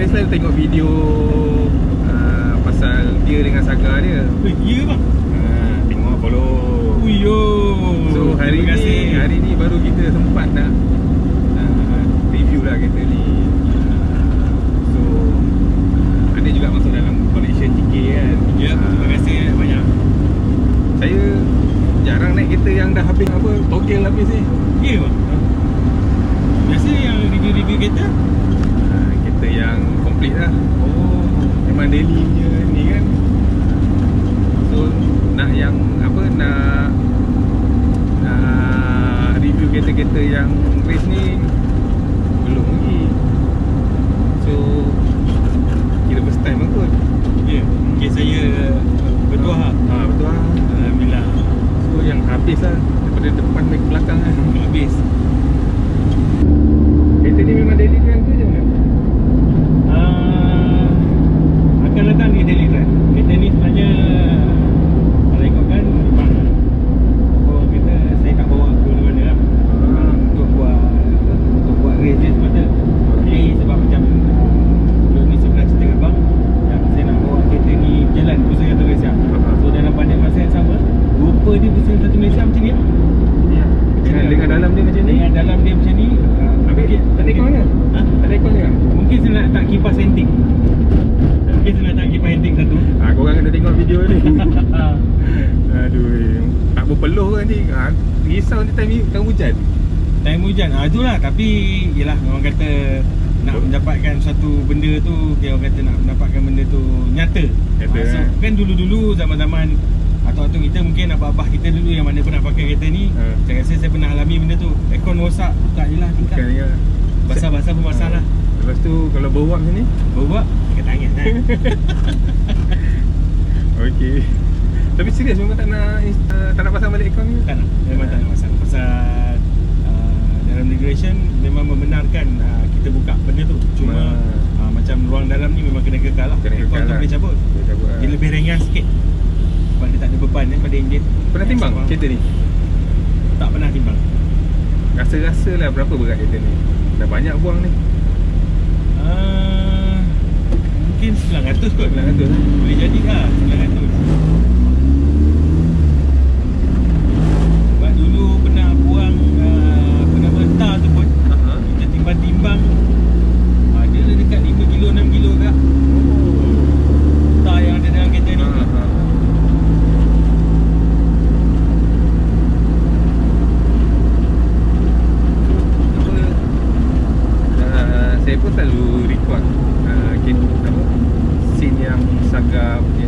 Saya selalu tengok video pasal dia dengan Saga dia. Ya bang? Tengok follow. Uyo. So hari ni baru kita sempat nak review lah kereta ni. So ada juga masuk dalam collection tiket kan. Ya, terima kasih banyak. Saya jarang naik kereta yang dah habis togel habis ni. Ya bang? Biasa yang review-review kereta? Kereta yang komplit lah. Oh, memang daily punya ni kan. So nak yang nak review kereta-kereta yang race ni belum lagi. So kira first time lah kot. ya, okay, saya berdoa. Betul lah. Alhamdulillah. So yang habis lah daripada depan ke belakang kan. Habis. Kereta ni memang daily drive tu je kan? Akan datang di daily drive. Kereta ni sebenarnya kalau ikutkan memang orang kata saya tak bawa ke mana-mana lah. Untuk buat race je semata. Okay, sebab macam sebelum ni saya pernah cerita dengan abang yang saya nak bawa kereta ni berjalan pusing satu Malaysia. So dalam pada masa yang sama rupa dia pusing satu Malaysia macam ni. Dengan dalam dia macam ni. Dengan dalam dia macam ni. Habis tak ada aircon ke? Tak ada aircon ke? Mungkin saya nak letak kipas antik. Mungkin saya nak letak kipas antik satu. Korang kena tengok video ni. Aduh, tak berpeluh kan ni. Risau ni time hujan. Time hujan, itulah. Tapi yelah, orang kata nak mendapatkan satu benda tu, orang kata nak mendapatkan benda tu nyata. So, kan dulu-dulu zaman-zaman atau kita mungkin abah-abah kita dulu yang mana pernah pakai kereta ni, saya rasa saya pernah alami benda tu. Aircon rosak, buka je lah tingkap. Basah-basah pun masalah. Lepas tu kalau beruap macam ni? Beruap, pakai tangan lah. Okey. Tapi serius memang tak nak pasang balik aircon ni? Tak nak, memang tak nak pasang. Pasal dalam regulation memang membenarkan kita buka benda tu. Cuma macam ruang dalam ni memang kena kekal lah. Aircon tu boleh cabut. Dia lebih ringan sikit sebab dia tak ada beban pada enjin. Pernah timbang kereta ni? Tak pernah timbang. Rasa-rasa lah berapa berat kereta ni? Dah banyak buang ni. Mungkin 900 kot. 900 boleh jadi lah 900. Sebab dulu pernah buang tar tu pun kita timbang-timbang ada dekat 5 kilo 6 kilo kak. Tar yang ada dalam kereta ni. Saya pun selalu record scene yang Saga punya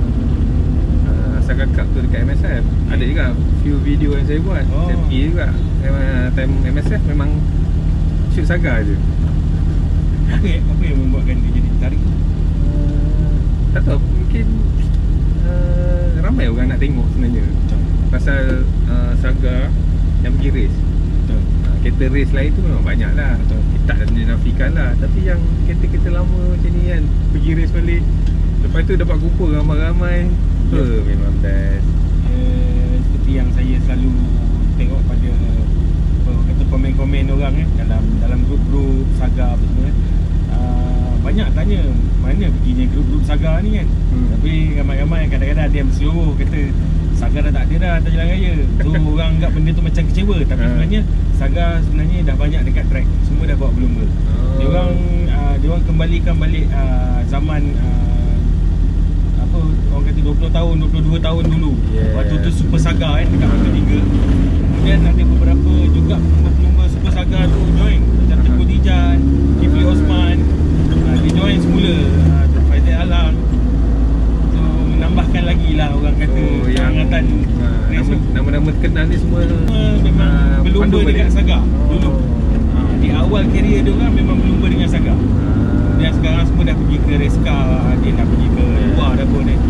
Saga Cup tu dekat MSF. Ada juga few video yang saya buat. Saya pergi juga time MSF memang shoot Saga je. Apa yang membuatkan dia jadi tertarik? Tak tahu, mungkin ramai orang nak tengok sebenarnya. Pasal Saga yang pergi race. Kereta race lain tu memang banyak lah. Tak ada dinafikan lah. Tapi yang kereta-kereta lama macam ni kan, pergi race balik, lepas tu dapat kumpul ramai-ramai, memang best. Seperti yang saya selalu tengok pada kata komen-komen orang dalam grup-grup Saga apa semua banyak tanya mana perginya grup-grup Saga ni kan. Tapi ramai-ramai kadang-kadang ada yang berseluruh kata Saga dah tak ada dah atas jalan raya. So orang anggap benda tu macam kecewa. Tapi sebenarnya Saga sebenarnya dah banyak dekat track. Semua dah bawa berlumba. Dia orang kembalikan balik zaman apa orang kata 20 tahun 22 tahun dulu. Waktu tu Super Saga kan dekat Mangga 3. Kemudian ada beberapa juga pelumba Super Saga tu join. Macam Tengku Tijan, Kifli Osman, dia join semula. Faizal Alam. So menambahkan lagi lah orang kata perangatan nama-nama terkenal ni semua memang berlumba dekat Saga dulu. Di awal kerjaya dia orang memang berlumba dengan Saga. Dan sekarang semua dah pergi ke race car, dia dah pergi ke luar dah pun ni.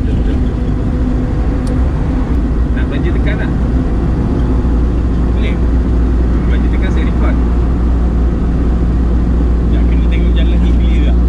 Nak belanja tekan tak? Boleh. Belanja tekan saya record. Ya, kena tengok jalan ni clear tak?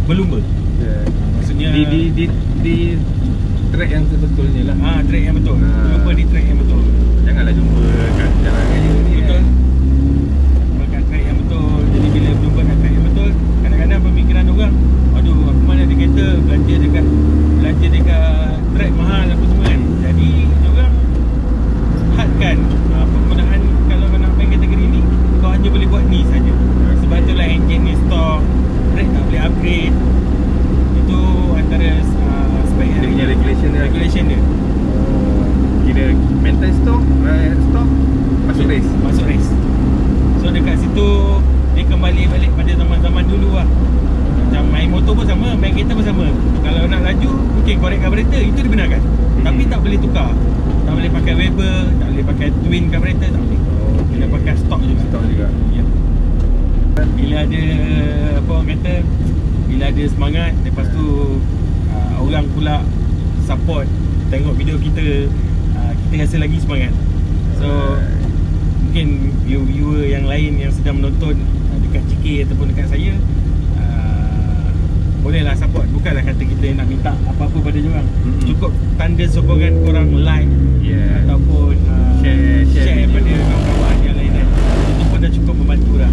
berlumba. Maksudnya Di track yang sebetulnya lah. track yang betul. Ah. Berlumba di track yang betul. Janganlah jumpa kat jalan raya ni Betul. kan. Kat track yang betul. Jadi bila berlumba kat track yang betul, kadang-kadang pemikiran orang, aduh aku mana ada kereta, belanja dekat track mahal apa semua kan. Jadi orang hadkan penggunaan. Kalau kau nak main kategori ni, kau hanya boleh buat ni saja. Sebab itulah engine ni stok, brake tak boleh upgrade. Itu antara spek Dia punya regulation dia. Kira maintain stock masuk race. Masuk race. So dekat situ dia kembali balik pada zaman-zaman dulu lah. Macam main motor pun sama, main kereta pun sama. Kalau nak laju, mungkin korek carburetor, itu dibenarkan. Tapi tak boleh tukar. Tak boleh pakai Weber, tak boleh pakai twin carburetor, tak boleh. Kena pakai stock juga. Stock juga. Ya. Bila ada apa orang kata, bila ada semangat, lepas tu orang pula support, tengok video kita, kita rasa lagi semangat. So mungkin viewer yang lain yang sedang menonton dekat CK ataupun dekat saya, bolehlah support. Bukanlah kata kita nak minta apa-apa pada diorang. Cukup tanda sokongan korang like, ataupun share pada kawan-kawan yang lain kan. Itu pun dah cukup membantu dah.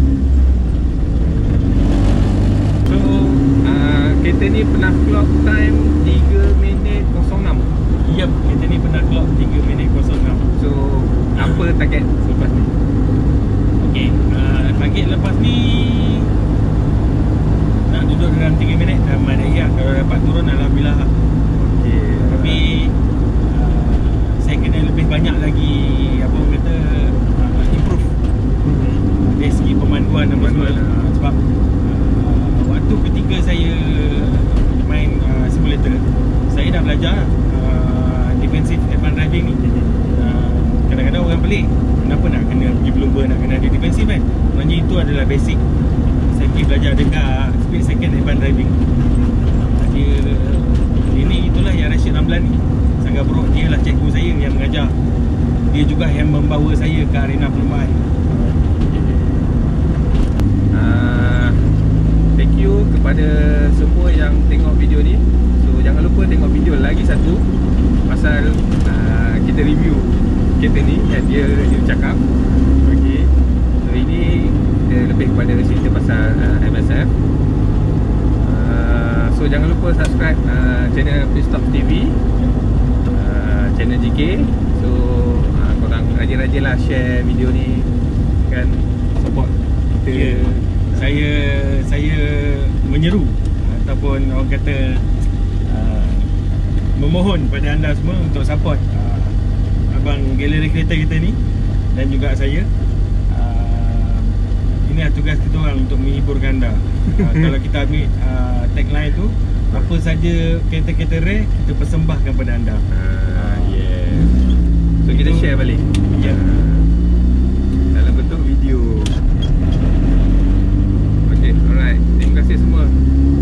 So kereta ni pernah clock time 3 minit 06. Yep, kereta ni pernah clock 3 minit 06. So apa target selepas ni? Okay, target lepas ni nak duduk dalam 3 minit dah madai. Kalau dapat turun alhamdulillah. Okay. Tapi saya kena lebih banyak lagi apa orang kata, improve dari segi pemanduan dan semua. Sebab waktu ketika saya main simulator, saya dah belajar defensive advanced driving ni. Kadang-kadang orang pelik, kenapa nak kena pergi berlumba, nak kena ada defensif kan. Sebenarnya itu adalah basic. Saya pergi belajar dekat split second advanced driving. Ini itulah yang Rashid Ramlan ni, Sanggar Beruk, dia lah cikgu saya yang mengajar. Dia juga yang membawa saya ke arena perlombaan. Thank you kepada semua yang tengok video ni. So jangan lupa tengok video lagi satu pasal kita review kereta ni yang dia cakap. Okay. So ini dia lebih kepada cerita pasal MSF. So jangan lupa subscribe channel Pitstop TV, channel GK. So korang rajin-rajin lah share video ni kan, support kita. Saya menyeru ataupun orang kata memohon pada anda semua untuk support abang galeri kereta kita ni dan juga saya. Ini adalah tugas kita orang untuk menghiburkan anda. Kalau kita ambil tagline tu, apa saja kereta-kereta rare kita persembahkan pada anda. Yes. So kita share balik. Ya. Dalam bentuk video. Okay, alright. Terima kasih semua.